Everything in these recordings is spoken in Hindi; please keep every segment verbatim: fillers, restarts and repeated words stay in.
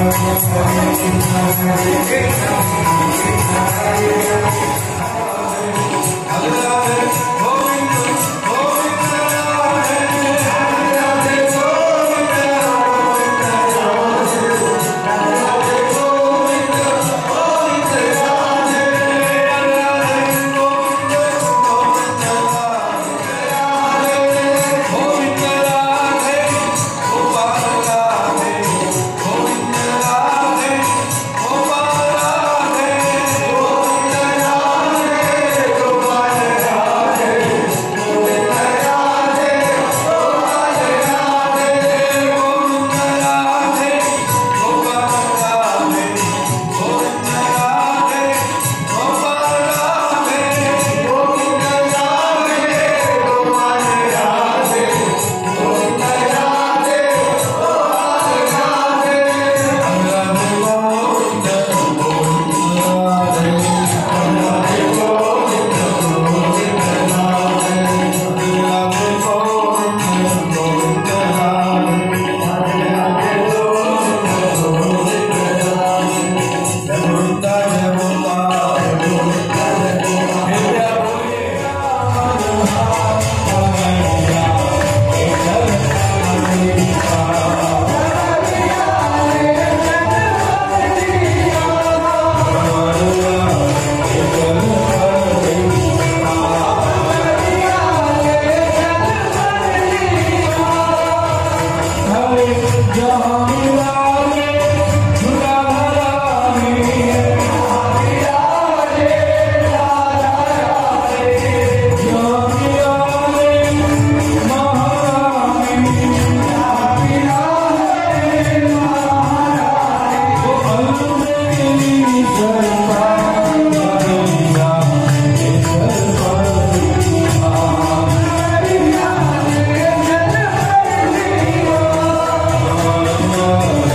Oh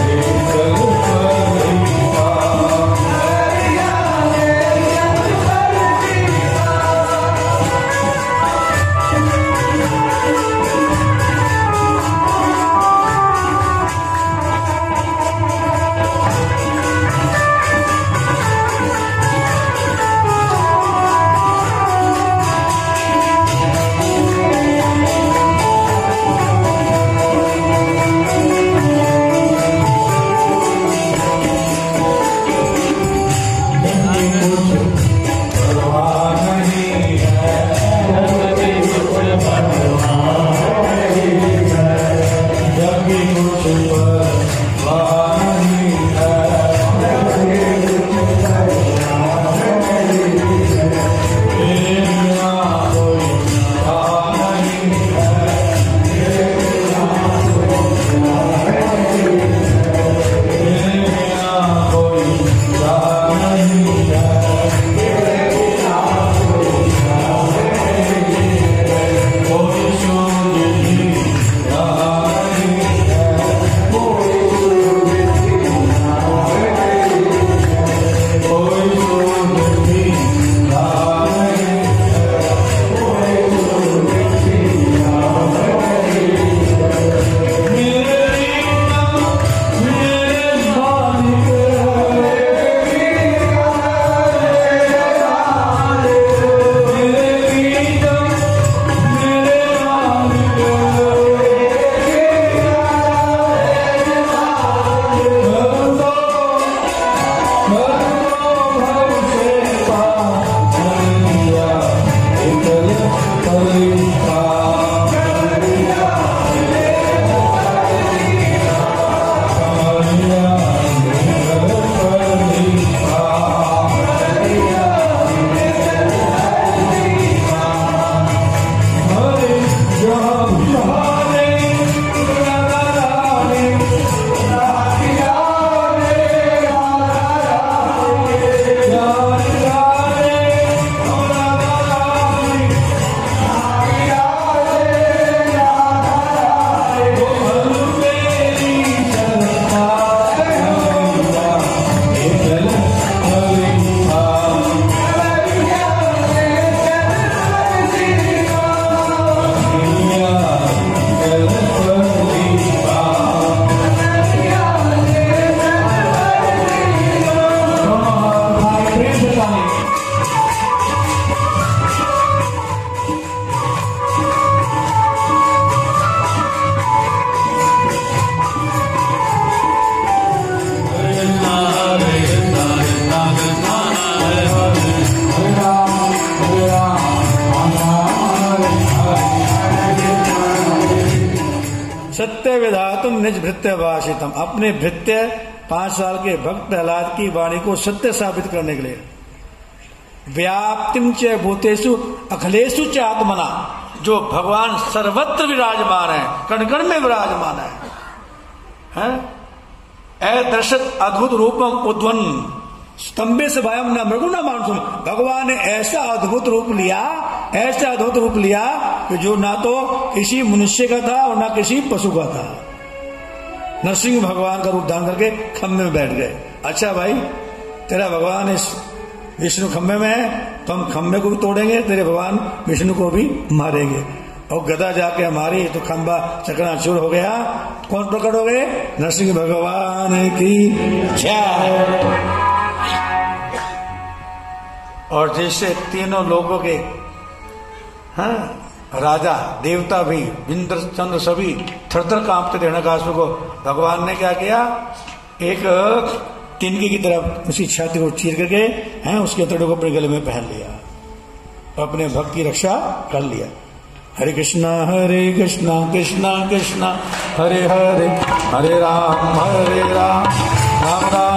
ज्ञातुम निज भृत्य भाषितम, अपने भृत्य पांच साल के भक्त प्रहलाद की वाणी को सत्य साबित करने के लिए। व्याप्तिम च भूतेषु अखिलेषु च आत्मना, जो भगवान सर्वत्र विराजमान है, कण कण में विराजमान है, है? अदृश्यत अद्भुत रूपम उद्वन स्तंभे से भयम न मृगु न मानसुम, भगवान ने ऐसा अद्भुत रूप लिया, ऐसा अद्भुत रूप लिया कि जो ना तो किसी मनुष्य का था और ना किसी पशु का था। नरसिंह भगवान का रूप धारण करके खम्भे में बैठ गए। अच्छा भाई, तेरा भगवान इस विष्णु खम्भे में है तो हम खम्भे को भी तोड़ेंगे, तेरे भगवान विष्णु को भी मारेंगे। और गदा जाके हमारी तो खंबा चकनाचूर हो गया। कौन प्रकट हो गए? नरसिंह भगवान की जय। और जैसे तीनों लोगों के हाँ राजा देवता भी, इंद्र चंद्र सभी थर-थर कांपते थे हिरण्यकश्यप को, भगवान ने क्या किया, एक तिनके की तरफ उसकी छाती को चीर करके हैं उसके तड़े को अपने गले में पहन लिया, अपने भक्त की रक्षा कर लिया। हरे कृष्णा हरे कृष्णा कृष्णा कृष्णा हरे हरे, हरे राम हरे राम राम राम